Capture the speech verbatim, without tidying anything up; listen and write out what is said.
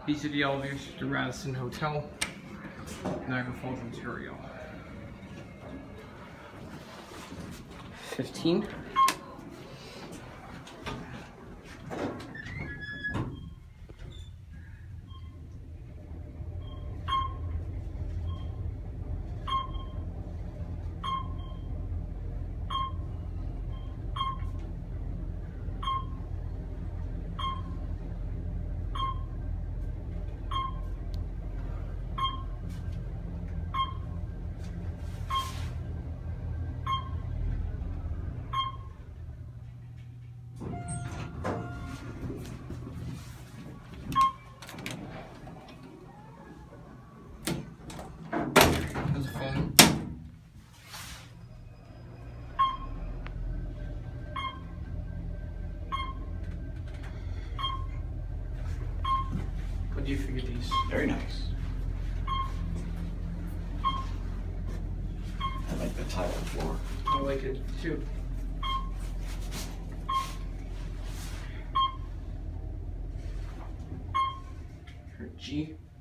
These are the elevators to the Radisson Hotel, Niagara Falls, Ontario. fifteen. There's a phone. What do you think of these? Very nice. I like the tile floor. I like it too. Her G.